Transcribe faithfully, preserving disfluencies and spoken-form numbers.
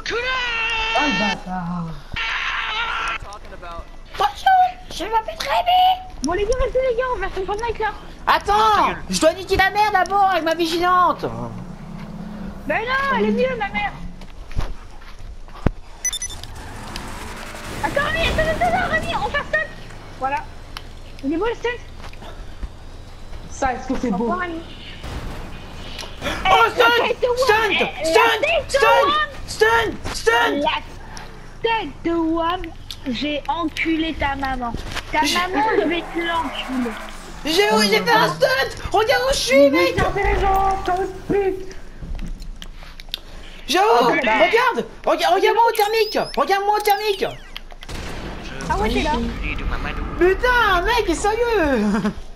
Oh le bâtard. Bonjour, je m'appelle Rémi. Bon les gars, restez les gars, on va faire Fortnite là. Attends, je dois niquer la mère d'abord avec ma vigilante. Ben non, elle est mieux ma mère. Attends Rémi, attends, attends, attends Rémi, on fait stun. Voilà. Il est beau le stun. Ça, est-ce que c'est Au beau? revoir Rémi. Oh stun, stun, stun, stun, stun, stun. La tête de Wam, j'ai enculé ta maman. Ta maman, je vais te l'enculer. J'ai oui, j'ai fait un stun. Regarde où je suis, mec. Intelligent, comme pute. Jao, regarde, regarde, regarde-moi au thermique. Regarde-moi au thermique. Ah ouais, t'es là. Putain, mec, sérieux.